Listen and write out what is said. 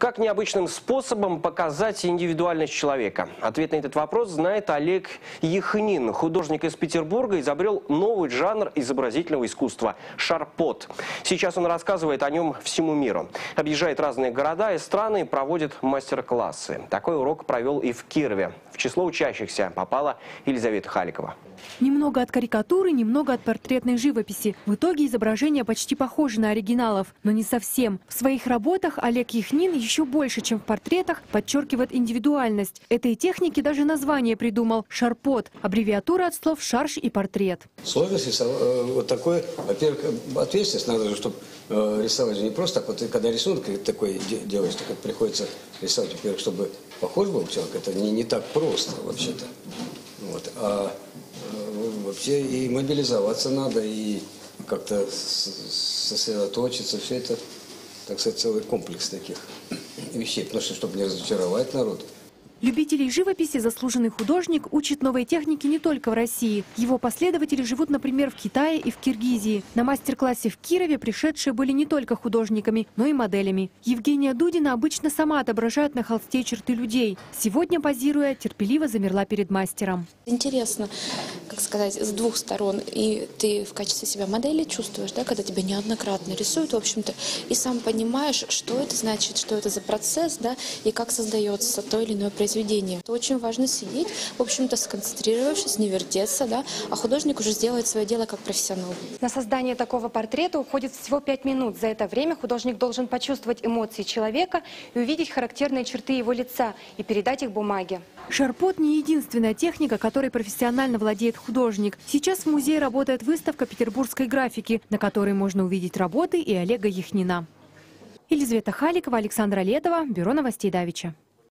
Как необычным способом показать индивидуальность человека? Ответ на этот вопрос знает Олег Яхнин. Художник из Петербурга изобрел новый жанр изобразительного искусства – шарпот. Сейчас он рассказывает о нем всему миру. Объезжает разные города и страны и проводит мастер-классы. Такой урок провел и в Кирове. В число учащихся попала Елизавета Халикова. Немного от карикатуры, немного от портретной живописи. В итоге изображения почти похожи на оригиналов, но не совсем. В своих работах Олег Яхнин еще больше, чем в портретах, подчеркивает индивидуальность. Этой технике даже название придумал – шарпот, аббревиатура от слов «шарж» и «портрет». Сложность вот такой, во-первых, ответственность надо же, чтобы рисовать же не просто так. Вот когда рисунок такой делаешь, так приходится рисовать, во-первых, чтобы похож был человек. Это не так просто вообще-то. Вот. Вообще и мобилизоваться надо, и как-то сосредоточиться. Все это, так сказать, целый комплекс таких вещей. Потому что, чтобы не разочаровать народ. Любителей живописи заслуженный художник учит новой технике не только в России. Его последователи живут, например, в Китае и в Киргизии. На мастер-классе в Кирове пришедшие были не только художниками, но и моделями. Евгения Дудина обычно сама отображает на холсте черты людей. Сегодня, позируя, терпеливо замерла перед мастером. Интересно, как сказать, с двух сторон. И ты в качестве себя модели чувствуешь, да, когда тебя неоднократно рисуют, в общем-то, и сам понимаешь, что это значит, что это за процесс, да, и как создается то или иное произведение. Это очень важно сидеть, в общем-то, сконцентрировавшись, не вертеться, да, а художник уже сделает свое дело как профессионал. На создание такого портрета уходит всего 5 минут. За это время художник должен почувствовать эмоции человека и увидеть характерные черты его лица и передать их бумаге. Шарпот не единственная техника, которой профессионально владеет художник. Сейчас в музее работает выставка петербургской графики, на которой можно увидеть работы и Олега Яхнина. Елизавета Халикова, Александра Летова, Бюро новостей Давича.